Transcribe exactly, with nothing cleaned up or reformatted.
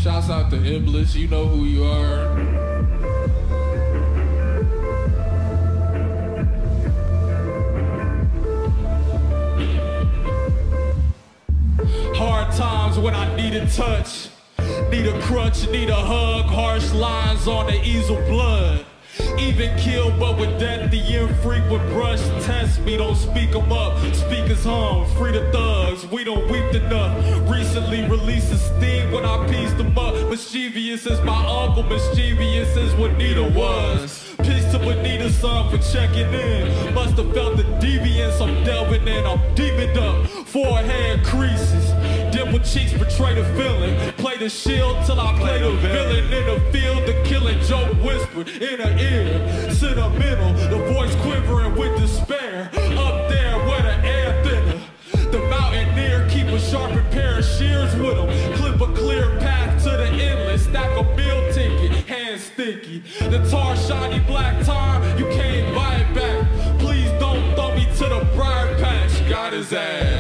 Shouts out to Iblis, you know who you are. Hard times when I need a touch, need a crutch, need a hug, harsh lines on the easel blood. Even killed, but with death, the infrequent brush test me. Don't speak them up, speakers hum, free the thugs, we don't weep enough. Recently released a sting when I pieced them up. Mischievous as my uncle, mischievous as what Nita was. Peace to Bonita, son, for checking in. Must have felt the deviance, I'm delving in, I'm deepened up. Forehead creases, dimpled cheeks betray the feeling. Play the shield till I play the villain. In the field, the killing joke whispered in her ear. Sentimental, the voice quivering with despair. Up there where the air thinner. The mountaineer keep a sharpened pair of shears with him. Clip a clear path to the endless. Stack a meal ticket, hands sticky. The tar shiny black time, you can't buy it back. Please don't throw me to the briar patch. Got his ass.